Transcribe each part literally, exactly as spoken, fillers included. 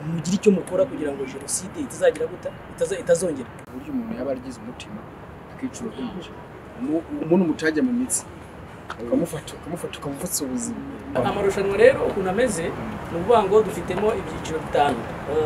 mugira icyo mukora kugira ngo jenoside itazagira guta itazongera. Buryo umuntu yaba arigize umutima akicura kwinjira umuntu mucaje mu mitsi ukamufata ukamufata ukamufutsa ubuzima. Amarushanwa rero ukuntu ameze ni ukuvuga ngo dufitemo ibyiciro bitanu.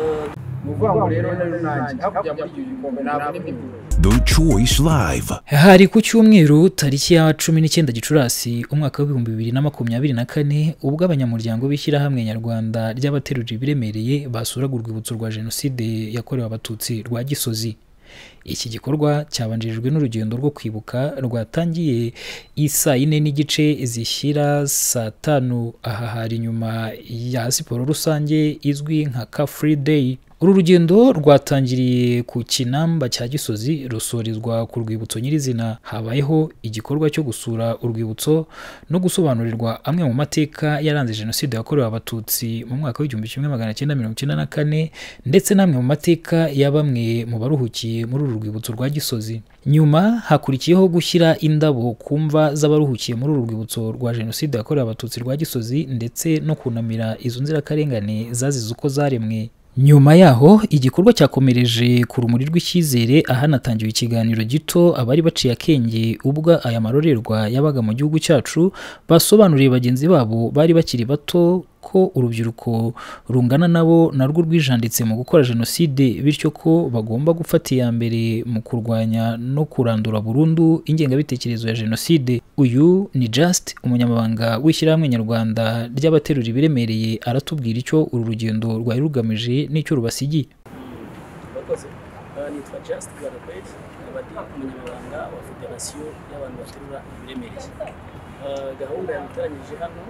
The Choice Live. Hari ku cyumweru tariki ya cumi n'icyenda Gicurasi umwaka w'ibihumbi bibiri na makumyabiri na kane ubwo abanyamuryango b'ishyirahamwe nyarwanda ry'abaterura ibiremereye basuraga urwibutso rwa jenoside yakorewe abatutsi rwa Gisozi. Iki gikorwa cyabanjirijwe n'urugendo rwo kwibuka rwatangiye isaa yine n'igice zishyira saa tanu aha hari nyuma ya siporo rusange izwi nka Car Free Day. Uru rugendo rwatangiriye ku Kinamba cya Gisozi rusorezwa ku rwibutso nyirizina. Habayeho igikorwa cyo gusura urwibutso no gusobanurirwa amwe mu mateka yaranze jenoside yakorewe abatutsi mu mwaka w'igihumbi kimwe magana cyenda mirongo icyenda na kane ndetse namwe mu mateka ya bamwe mu baruhukiye muri uru rwibutso rwa Gisozi. Nyuma hakurikiyeho gushyira indabo kumva z'abaruhukiye muri uru rwibutso rwa jenoside yakorewe abatutsi rwa Gisozi ndetse no kunamira izo nzirakarengane zazize uko zaremwe. Nyuma yaho igikorwa cyakomereje ku rumuri rw'icyizere ahanatangiwe ikiganiro gito abari baciye akenge ubwo aya marorerwa yabaga mu gihugu cyacu basobanuriye bagenzi babo bari bakiri bato ko urubyiruko rungana nabo narwo rwijanditse mu gukora jenoside bityo ko bagomba gufata iya mbere mu kurwanya no kurandura burundu ingengabitekerezo ya jenoside. Uyu ni Just umunyamabanga w'ishyirahamwe nyarwanda ry'abaterura ibiremereye aratubwira icyo uru rugendo rwari rugamije n'icyo rubasigiye. Bakoze nitwa Just Garakwezi abadi umunyamabanga wa Federasiyo y'abantu baterura ibiremereye. Gahunda yamuteranyije hano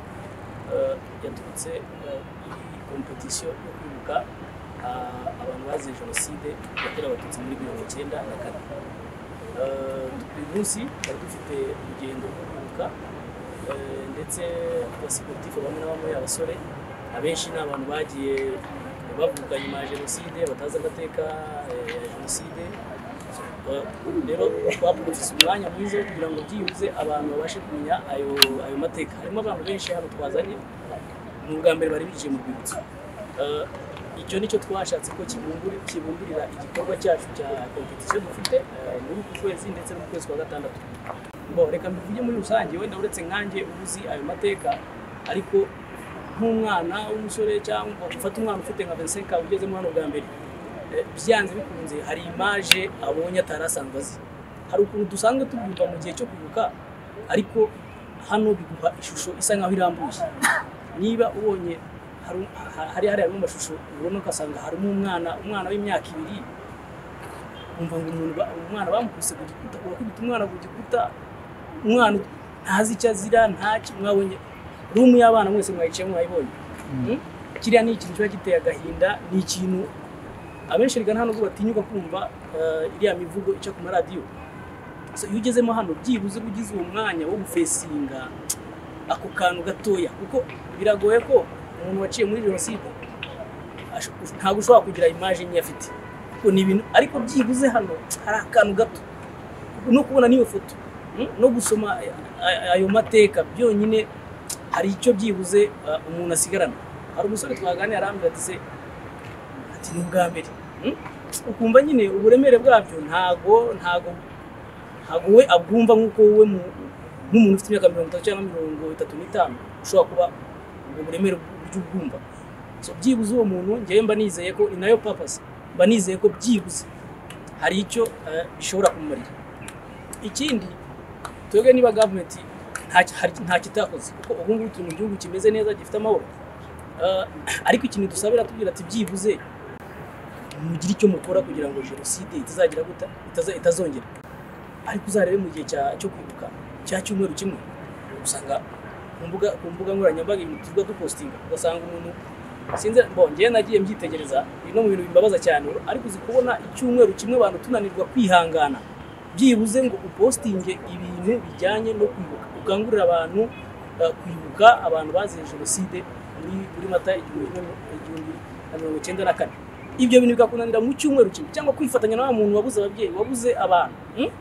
yaturutse kompetisiyo yo kwibuka abantu bazize jenoside yakorewe abatutsi muri mirongo icyenda na kane. Uyu munsi twari dufite urugendo rwo kwibuka ndetse abasiporutifu bamwe na bamwe abasore abenshi ni abantu bagiye bavuga nyuma ya jenoside batazi amateka ya jenoside. Rero twapfutse umwanya mwiza kugira ngo byibuze abantu babashe kumenya ayo ayo mateka. Harimo abantu benshi hano twazanye mu bwa mbere bari bije mu rwibutso. Icyo nicyo twashatse ko kibumburi kibumburira igikorwa cyacu cya competition dufite muri uku kwezi ndetse no mu kwezi kwa gatandatu. Bo reka mbivuge muri rusange wenda uretse nkanjye ubuzi ayo mateka ariko nk'umwana w'umusore cyangwa ufata umwana ufite nka vingt-cinq ugeze mu hano bwa mbere byanze bikunze hari image abonye atarasanzwe azi. Hari ukuntu dusanzwe tubyumva mu gihe cyo kwibuka ariko hano biguha ishusho isa nkaho irambuye. Niba ubonye hari hari mu mashusho ubona ukasanga harimo umwana umwana w'imyaka ibiri umva ngo umuntu umwana bamukuse ku gikuta urakubita umwana ku gikuta umwana ntazi icyo azira ntaki mwabonye room y'abana mwese mwayicaye mwayibonye. Kiriya ni ikintu cyo giteye agahinda ni ikintu abenshi rigana hano batinyuka kumva iriya mivugo ica ku maradiyo. So iyo ugezemo hano byibuze ugize uwo mwanya wo gufesinga ako kantu gatoya kuko biragoye ko umuntu waciye muri jenoside ntabwo ushobora kugira image nye afite kuko ni ibintu ariko byibuze hano hari akantu gato no kubona niyo foto no gusoma ayo mateka byonyine hari icyo byibuze umuntu asigarana. Hari umusore twaganira arambwira ati se ati ni ubwa mbere ukumva nyine uburemere bwabyo ntago ntago ntago we abwumva nk'uko we nk'umuntu ufite imyaka mirongo itatu cyangwa mirongo itatu n'itanu ushobora kuba uburemere bw'ubwumva. So byibuze uwo muntu ngiye mba nizeye ko ni nayo purpose mba nizeye ko byibuze hari icyo bishobora kumumarira. Ikindi twebwe niba government nta kitakoze kuko ubu ngubu turi mu gihugu kimeze neza gifite amahoro ariko ikintu dusabira tubwira ati byibuze mugira icyo mukora kugira ngo jenoside itazagira guta itazongera. Ariko uzarebe mu gihe cyo kwibuka cya cyumweru kimwe usanga ku mbuga ku mbuga nkoranyambaga ibintu dupostinga ugasanga umuntu sinze mbonye nagiye mbyitegereza bino mu bintu bimbabaza cyane ariko uzi kubona icyumweru kimwe abantu tunanirwa kwihangana byibuze ngo upostinge ibintu bijyanye no kwibuka ukangurira abantu kwibuka abantu bazize jenoside muri muri mata igihumbi na mirongo icyenda na kane. Ibyo bintu bigakunanira mu cyumweru kimwe cyangwa kwifatanya na muntu wabuze ababyeyi wabuze abantu.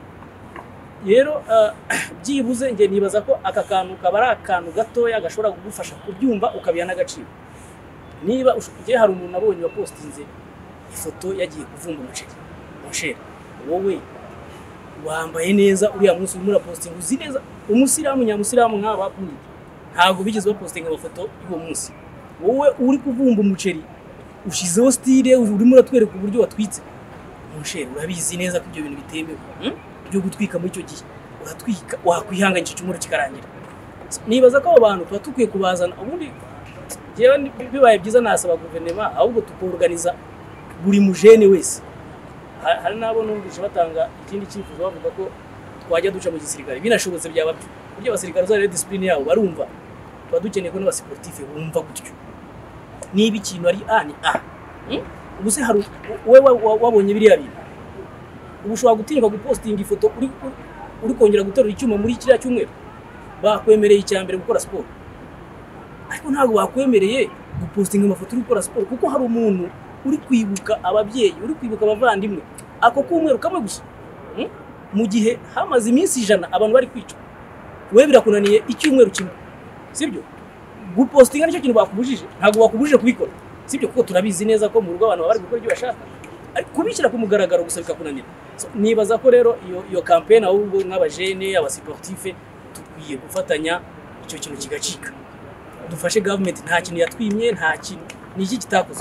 Rero byibuze nge nibaza ko aka kantu kabara akantu gatoya gashobora kugufasha kubyumva ukabiya n'agaciro. niba ugiye hari umuntu abonye wa postinze ifoto yagiye kuvumba umuceri mushera wowe wambaye neza uriya munsi urimo posting uzi neza umusiramu nyamusiramu nk'aba kundi ntago bigeze bapostinga amafoto y'uwo munsi wowe uri kuvumba umuceri ushizeho style urimo uratwereka uburyo watwitse mushera urabizi neza ko ibyo bintu bitemewe byo gutwika muri cyo gihe uratwika wakwihanganyisha cyumuro kikarangira nibaza ko abantu batukwiye kubazana ubundi jewe bibaye byiza nasaba guverinoma ahubwo tukorganiza buri mujene wese hari nabo numvise batanga ikindi cyifuzo bavuga ko twajya duca mu gisirikare binashobotse byaba buryo abasirikare za discipline yabo barumva twadukeneye ko n'abasportif bumva gutyo niba ikintu ari a ni a ubuse hari wewe wabonye biriya bintu ubushobora gutinyuka gupostinga ifoto uri uri kongera guterura icyuma muri kiriya cyumweru bakwemereye icyambere gukora sport ariko ntago bakwemereye gupostinga amafoto uri gukora sport kuko hari umuntu uri kwibuka ababyeyi uri kwibuka abavandimwe ako kumweru kamwe gusa mu gihe hamaze iminsi ijana abantu bari kwica wewe birakunaniye icyumweru kimwe sibyo gupostinga nicyo kintu bakubujije ntago bakubujije kubikora sibyo kuko turabizi neza ko mu rugo abantu bari gukora ibyo bashaka ariko kubishyira ku mugaragaro gusa bikakunanira nibaza ko rero iyo iyo campaign ahubwo nk'abajene abasportif tukwiye gufatanya icyo kintu kigacika dufashe government nta kintu yatwimye nta kintu niki kitakoze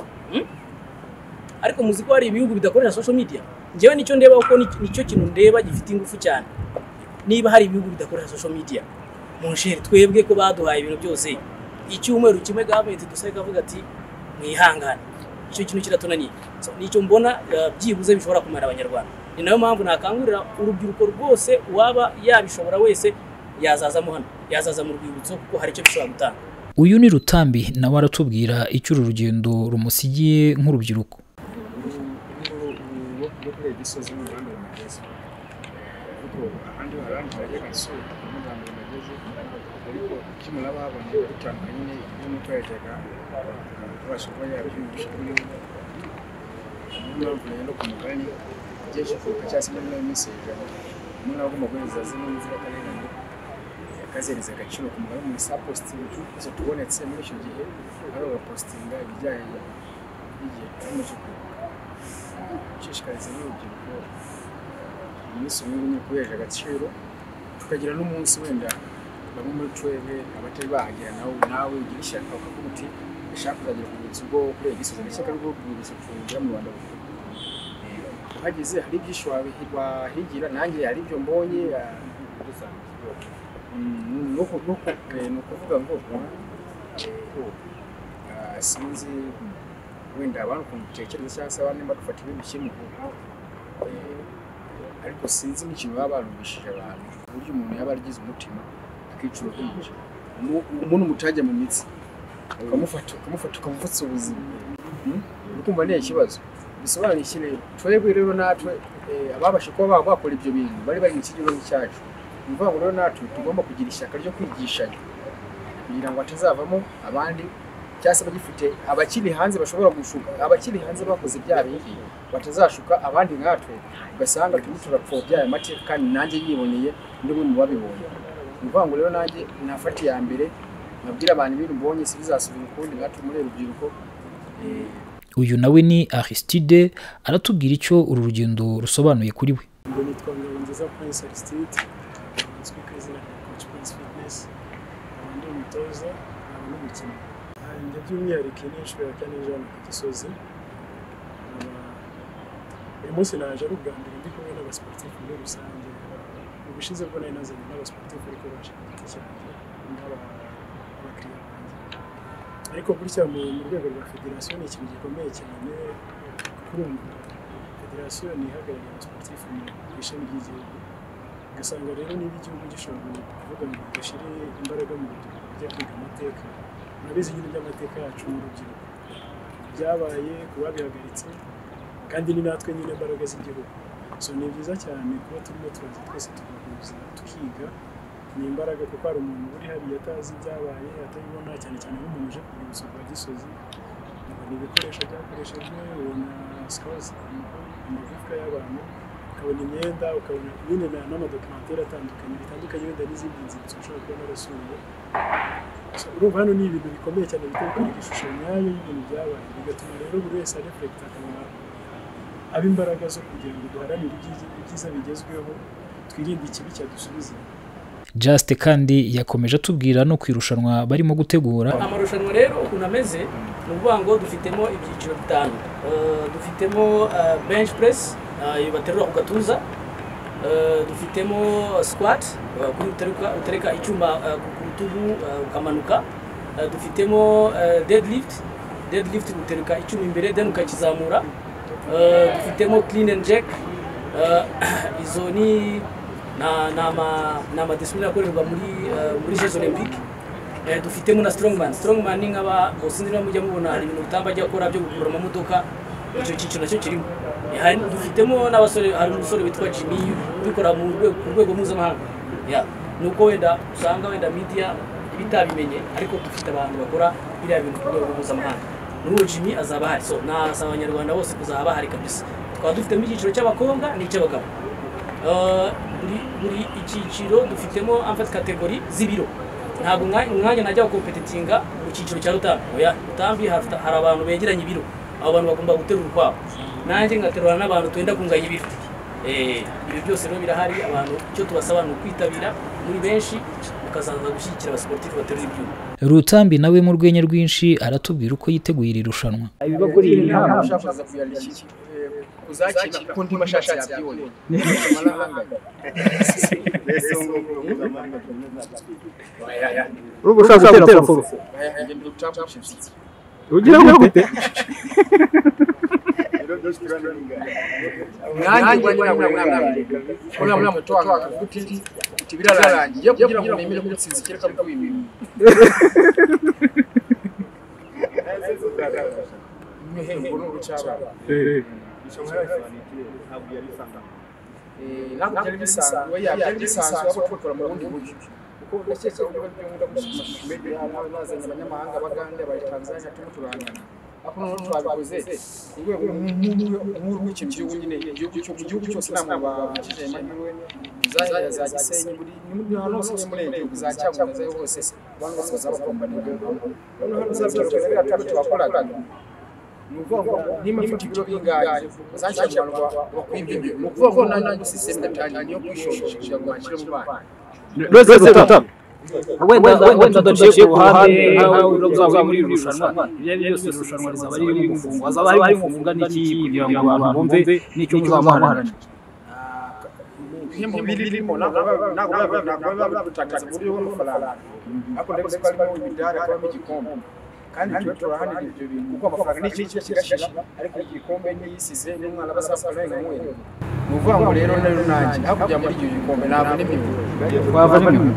ariko muziko hari ibihugu bidakoresha social media njewe nicyo ndeba uko nicyo kintu ndeba gifite ingufu cyane niba hari ibihugu bidakoresha social media munshere twebwe ko baduhaye ibintu byose icyumweru kimwe government dusaye kavuga ati mwihangane icyo kintu kiratunaniye nicyo mbona byibuze bishobora kumara abanyarwanda ni nayo mpamvu nakangurira urubyiruko rwose waba yabishobora wese yazazamo hano yazaza mu rwibutso kuko hari icyo bishobora gutanga. Uyu ni Rutambi nawe aratubwira icyo uru rugendo rumusigiye nk'urubyiruko. kazereza agaciro ku mugabo muri sa posting zo tubonetse muri icyo gihe ari abapostinga ibijyanye n'igihe cy'umuco cyishikariza n'urubyiruko iminsi umwe kuyeje agaciro tukagira n'umunsi wenda bamwe muri twebwe abatari bahagera nawe nawe ugira ishyaka ukavuga uti ndashaka kuzagira ku rwibutso rwo kureba Gisozi n'ishyaka rwo rwibutso tugira mu Rwanda uhageze hari ibyinshi wahigira nanjye hari ibyo mbonye nuko nuko nukuvuga ngo sinzi wenda abantu kumtekereza cyangwa se abandi bagafata ibintu kimwe ariko sinzi n'ikintu baba barumvishije abantu buryo umuntu yaba arigize umutima akicura kwinjira umuntu mutajya mu mitsi ukamufata ukamufata ukamufata ubuzima ukumva ni ikibazo bisobanura iki rero twebwe rero natwe ababashe kuba bakora ibyo bintu bari bari mu kigero cyacu umva ngo rero natwe tugomba kugira ishyaka ryo kwigishanya kugira ngo atazavamo abandi cyase bagifite abakiri hanze bashobora gushuka abakiri hanze bakoze bya bintu batazashuka abandi nkatwe ugasanga tumutura pfobya aya mateka kandi nanjye yiboneye ndumwe mu babibonye umva ngo rero nanjye nafati ya mbere nabwira abantu ibintu mbonye sibizasubira ukundi natwe muri rubyiruko. Uyu nawe ni Aristide aratubwira icyo uru rugendo rusobanuye kuri we. Ngo nitwa Ngabonziza Prince Aristide izina rya Coach Prince Fitness abandi umutoza abandi umukino njye by'umwihariko ni inshuro ya kane ijana ku Gisozi uyu munsi naje ari ubwa mbere ndi kumwe n'abasportif muri rusange ubushize bwo nari nazanye n'abasportif ariko bashaka giti cyane n'abakiriya banjye ariko gutya mu rwego rwa federation ni ikintu gikomeye cyane kurumva federation ni ihagarariye abasportif mu ishami ry'igihugu gasanga rero niba igihugu gishobora kuvuga ngo gashyire imbaraga mu rubyiruko bijya kwiga amateka nabizi nyine by'amateka yacu mu rubyiruko byabaye kuba bihagaritse kandi ni natwe nyine imbaraga z'igihugu so ni byiza cyane kuba turimo turaza twese tugahuza tukiga ni imbaraga kuko hari umuntu uri hariya atazi ibyabaye atabibona cyane cyane nk'umuntu uje ku rwibutso rwa Gisozi ni ibikoresho byakoreshejwe ubona scores amagufwa y'abantu ukabona imyenda ukabona nyine n'amadokumenteri atandukanye bitandukanye wenda n'izindi nzibutso ushobora kuba narasuye urumva hano ni ibintu bikomeye cyane biterekana ishusho nyayo y'ibintu byabaye bigatuma rero buri wese areflecta akaba aba imbaraga zo kugira ngo duharanire ibyiza bigezweho twirinde ikibi cyadusubiza. Just kandi yakomeje atubwira no kwirushanwa barimo gutegura. Amarushanwa rero ukuntu ameze ni ukuvuga ngo dufitemo ibyiciro bitanu. Dufitemo bench press baterura ku gatuza, dufitemo squat kuri utereka icyuma ku rutugu ukamanuka, dufitemo deadlift deadlift utereka icyuma imbere then ukakizamura, dufitemo clean and jerk, izo ni na nama nama discipline akorerwa muri muri Jeux Olympiques. Eh dufitemo na strongman strongman ni nkaba osindira mujya mubona hari ibintu bitamba ajya akora byo gukurura amamodoka, icyo cyiciro nacyo kirimo. Eh dufitemo n'abasore, hari umusore witwa Jimmy ubikora mu rwego ku rwego mpuzamahanga. Ya nuko wenda usanga wenda media bitabimenye ariko dufite abantu bakora biriya bintu ku rwego mpuzamahanga. N'uwo Jimmy azaba hari, so na abanyarwanda bose kuzaba hari kabisa. Twaba dufitemo icyiciro cy'abakobwa n'icy'abagabo. Buri buri icyiciro dufitemo amfat category z'ibiro. Ntabwo umwanya najya competitinga mu cyiciro cya rutambi. Oya, rutambi hari abantu begeranye ibiro. Abo bantu bagomba guterura kwabo. Nanjye ngaterura n'abantu twenda kunganya ibiro. Eh, ibi byose rero birahari, abantu cyo tubasaba no kwitabira muri benshi ukazaza gushyigikira abasportif baterura ibyuma. Rutambi nawe mu rwenya rwinshi aratubwira uko yiteguye iri rushanwa. Ibiba kuri iyi nama ushaka kuyandikira kuzakina kuko ndi mashasha yabyibone urugo ushaka gutera force ugira gute mwanya mwanya mwanya kuna mwana mtoa akavuti tibirarangiye kugira ngo nemere ko tsinzi kireka kwimira mihembo no gucaba eh ntabwo byari bisanzwe byari bisanzwe abo twakora mu bundi buryo kuko ndakeka ko byumva gushimira n'abazanye abanyamahanga bagande aba Tanzania tumuturangana ako no twabikoze urwego nk'urw'iki gihugu nyine igihugu cyo gihugu cyose namwe bakije amahirwe zaya za Gisenyi muri muri hano hose muri igihugu za Cyamuneza hose banga bazaba kompani none hano zabyoroshye rero atatu twakoraga nuvuga nima mfite ibiro bingaje uzashya abantu bakwibye nuvuga ko nanjye system ndatangiye yo kwishoshisha ngo bakire mu bana rwose rutambi wenda wenda daciye ku ruhande aho uzaba muri rushanwa ibyo byose rushanwa rizaba riri mu gufunga azaba ari mu gufunga n'iki kugira ngo abantu bumve n'icyo muzamuharana nk'imwe birimo ntabwo ntabwo ntabwo bitakaza buryo bw'amafaranga ariko ndetse ko arimo imidari akaba igikombe kandi cyo turahanira ibyo bintu kuko amafaranga ni iki kigashira ariko igikombe n'iyisize n'umwana basafara n'amwe nuvuga ngo rero rero nanjye hakujya muri icyo gikombe ntabwo n'imiburo twava n'imiburo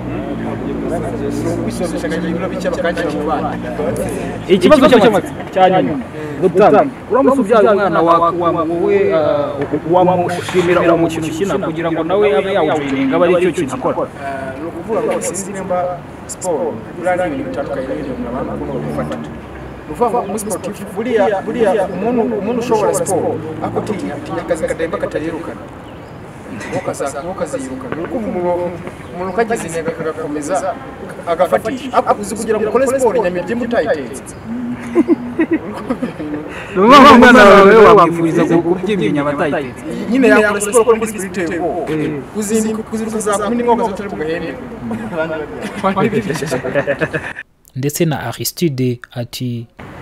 ikibazo cyanyuma Rutambi uramutse ubyaye umwana wowe wamushimira uwo mukino ukina kugira ngo nawe abe yawujoyininga abe aricyo kintu akora. Ni ukuvuga ngo sinzi nimba siporo buriya ni ibintu bitandukanye n'ibintu abantu bakunda gufata. Ni ukuvuga ngo umusiporutifu buriya buriya umuntu umuntu ushobora siporo akutinya atinya akazi kadahemba katarerukana ukaziyirukana nuko umuntu ukagize intego agakomeza agafatisha uzi kugira ngo ukore siporo inyamibye mutayitetse n'umwana umwana wawe wamwifuriza kubyimya inyama atayitetse nyine yakora siporo kuri spiritual ko kuzinduka kuzinduka za kumi n'imwe gazatari mu gahembe ndetse na Aristide ati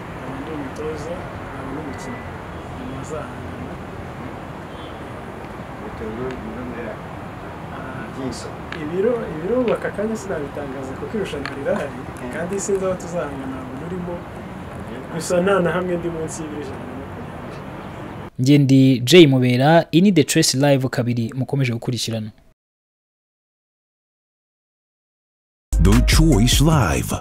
ibiro ibiro bakakanya sinabitangaza kuko irushanwa rirahari kandi sinzi aho tuzahangana ntabwo urimo gusa nta na hamwe ndi munsi y'ibijana. Njye ndi Jay Mubera, ini The Trace Live kabiri mukomeje gukurikirana. The Choice Live.